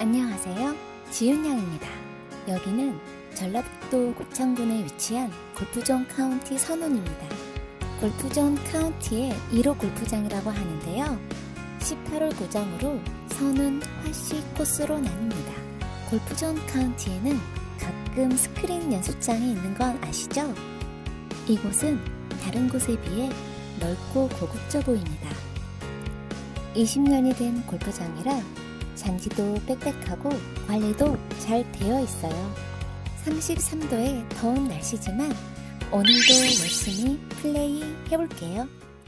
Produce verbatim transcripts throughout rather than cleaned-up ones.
안녕하세요. 지윤양입니다. 여기는 전라북도 고창군에 위치한 골프존 카운티 선운입니다. 골프존 카운티의 일 호 골프장이라고 하는데요. 십팔 홀 고정으로 선운 화씨 코스로 나뉩니다. 골프존 카운티에는 가끔 스크린 연습장이 있는 건 아시죠? 이곳은 다른 곳에 비해 넓고 고급져 보입니다. 이십 년이 된 골프장이라 잔디도 빽빽하고 관리도 잘 되어 있어요. 삼십삼 도의 더운 날씨지만 오늘도 열심히 플레이 해볼게요.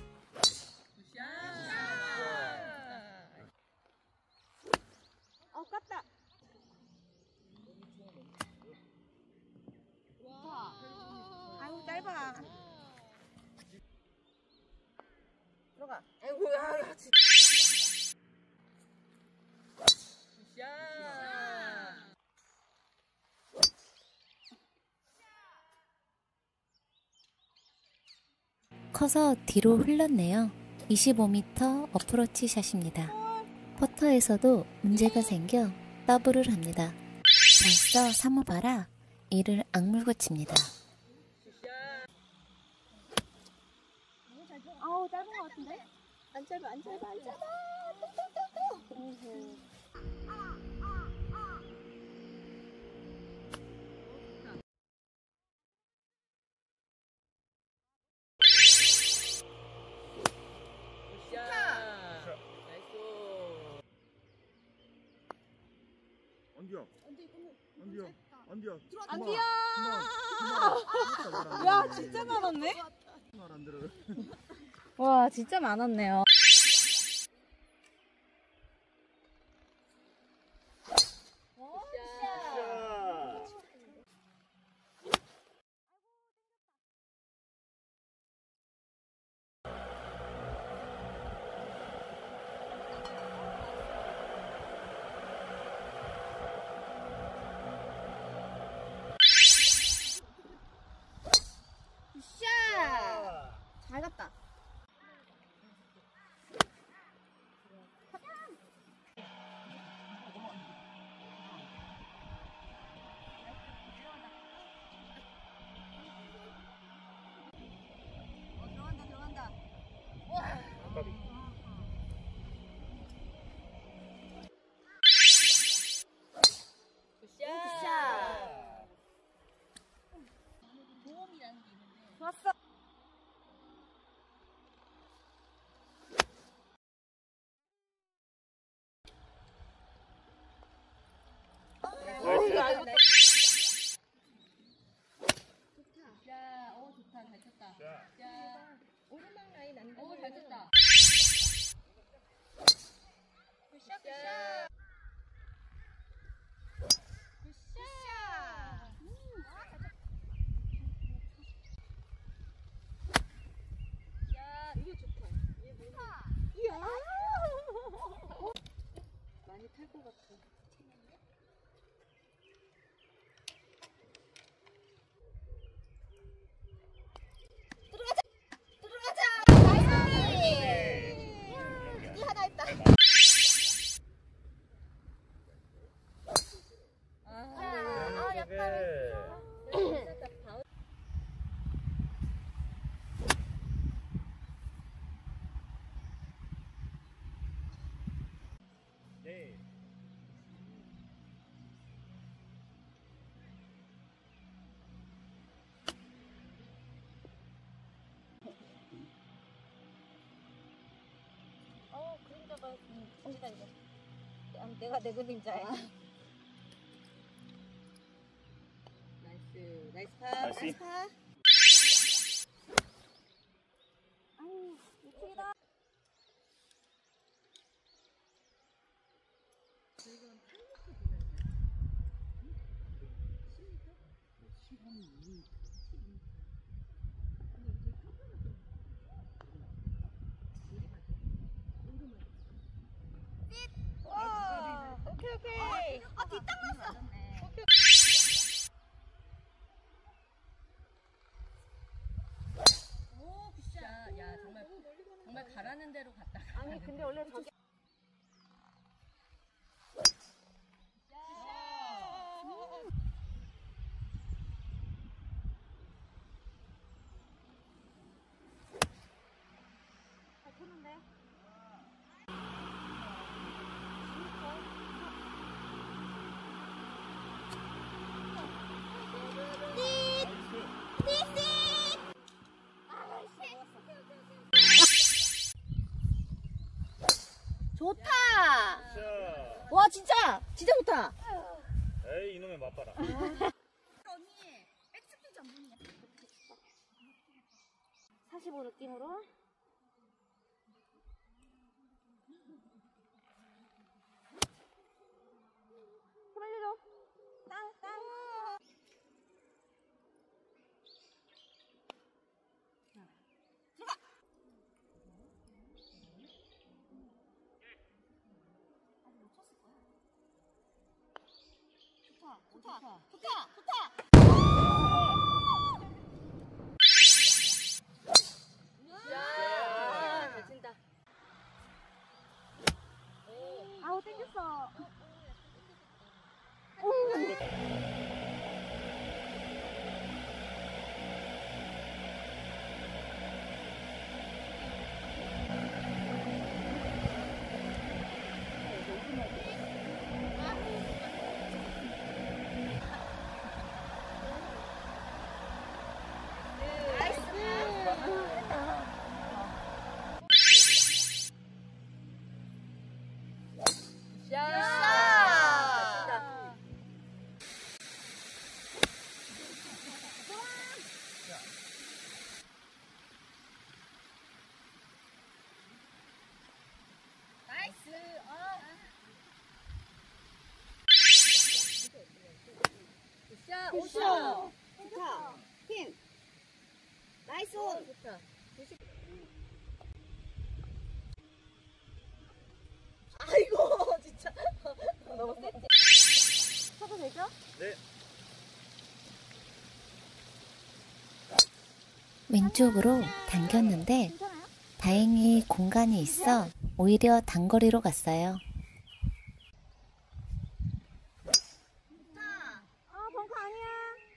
어, 깠다. 와. 아유, 짧아. 들어가. 아이고, 야, 야, 진짜. 야. 커서 뒤로 흘렀네요. 이십오 미터 어프로치 샷입니다. 퍼터에서도 문제가 생겨 더블을 합니다. 벌써 삼 호 봐라 이를 악물고 칩니다. 아우, 짧은 것 같은데? 안 짧아, 안 짧아, 안 짧아. 안디야, 안디야, 안디야, 안디야! 야, 야, 진짜 많았네? 말안 들어. 와, 진짜 많았네요. 잘 갔다. 어, 들어간다, 들어간다. 와. 굿샷. 도움이라는 게 있는데. 좋았어. 야, 오 좋다, 잘 쳤다. 야, 오르막 라인 안 돼. 오, 잘 쳤다. 굿샷, 굿샷. 굿샷. 야, 이거 좋다. 이게 뭐야? 이야. 많이 탈 것 같아. 네. 어, 그림자가 음, 기다려. 내가 내 그림자야. 나이스, 나이스 파. 나이스. 나이스 파. 아유, 이쪽이다. 와, 오케이 오케이. 아, 뒷땅 났어. 오케이. 오, 굿샷. 야, 정말 정말 가라는 대로 갔다. 아니, 근데 원래 저기 좋다. 자, 와 진짜 진짜 좋다. 에이 이놈의 맛봐라. 언니 엑스피 전문이야. 사십오 느낌으로. 그만해줘. 땅 땅. 좋다, 좋다, 좋다, 좋다. 야, 잘 친다. 아우 땡겼어. 굿샷. 좋다. 힘. 나이스 온. 좋다. 아이고 진짜 너무 셌지. 쳐도 되죠? 네. 왼쪽으로 당겼는데 다행히 공간이 있어 오히려 단거리로 갔어요. 아 벙커 아니야.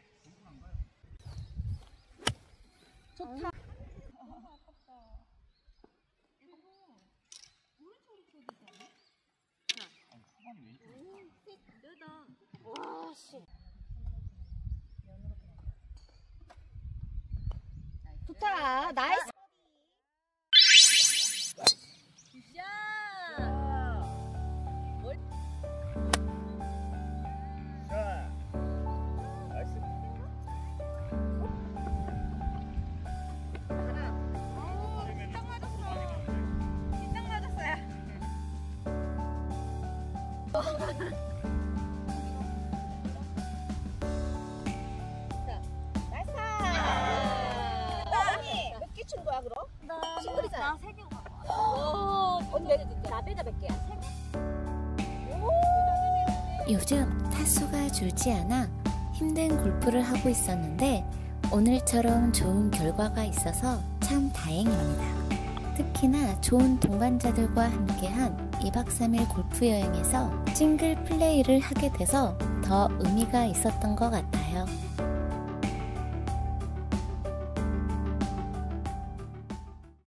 좋다. 와 씨. 좋다. 나이스. 자, 나이스. 나이스. 언니 몇 개 친 거야 그럼? 싱글이잖아. 나세 개. 오, 언니 나 빼자 몇 개야? 세 개. 요즘 타수가 줄지 않아 힘든 골프를 하고 있었는데 오늘처럼 좋은 결과가 있어서 참 다행입니다. 특히나 좋은 동반자들과 함께한 이박 삼일 골프 여행에서 싱글 플레이를 하게 돼서 더 의미가 있었던 것 같아요.